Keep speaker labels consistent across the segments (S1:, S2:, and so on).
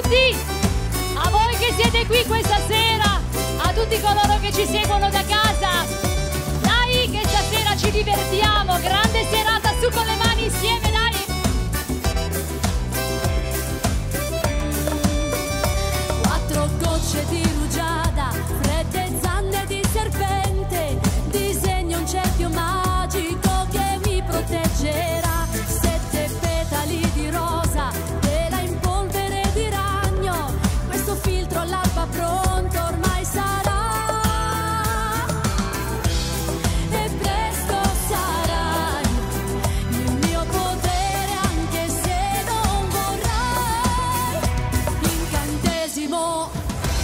S1: Ragazzi, a voi che siete qui questa sera, a tutti coloro che ci seguono da casa, dai che stasera ci divertiamo, grande serata, su con le mani insieme, dai!
S2: Quattro gocce di rugiada, fredde zanne di serpente, disegno un cerchio magico che mi proteggerà, 7 petali di rosa, tela in polvere di ragno, questo filtro all'alba pronto ormai sarà, e presto sarai il mio potere anche se non vorrai, incantesimo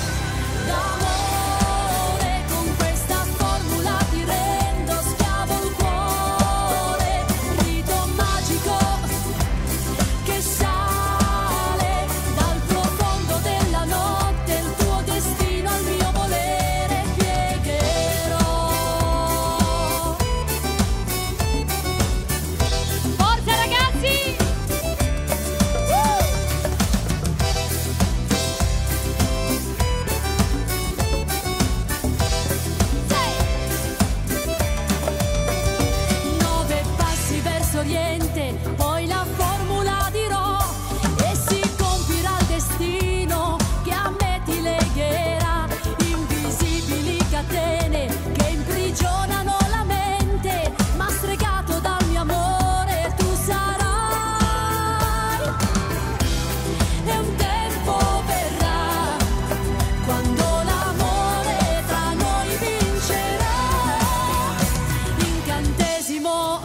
S2: d'amore, con questa formula ti rendo schiavo il cuore, rito magico che sale dal profondo della notte, il tuo destino al mio volere piegherò.
S1: Forza ragazzi!
S2: Nove passi verso oriente, poi la formula dirò e si compirà il destino che a me ti legherà, invisibili catene che imprigionano la mente, ma stregato dal mio amore tu sarai, e un tempo verrà quando l'amore tra noi vincerà, incantesimo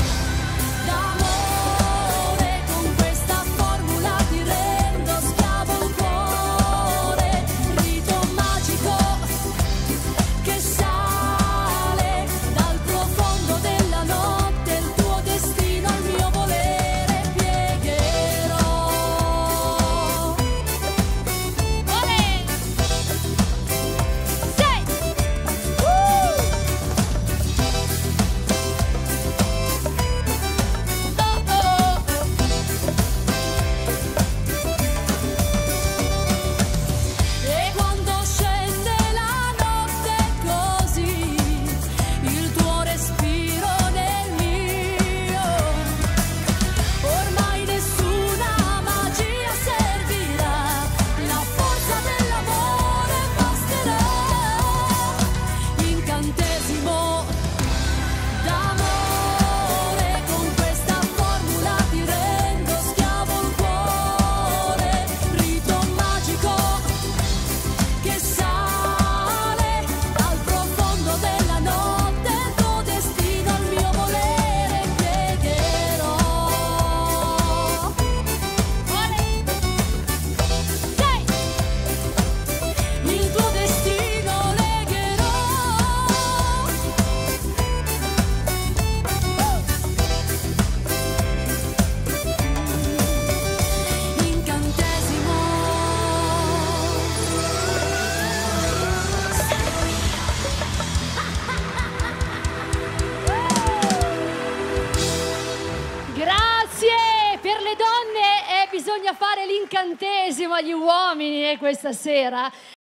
S2: d'amore, con questa formula ti rendo schiavo il cuore, rito magico che sale dal profondo della notte, il tuo destino al mio volere piegherò.
S1: Olè! 6!
S2: E quando scende la notte così, il tuo respiro nel mio, ormai nessuna magia servirà, la forza dell'amore basterà, incantesimo d'amore, con questa formula ti rendo schiavo il cuore, rito magico che sale dal profondo della notte, il tuo destino al mio volere piegherò.
S1: Sei!
S2: Il tuo destino legherò. Incantesimo.
S1: Grazie! Per le donne bisogna fare l'incantesimo agli uomini questa sera.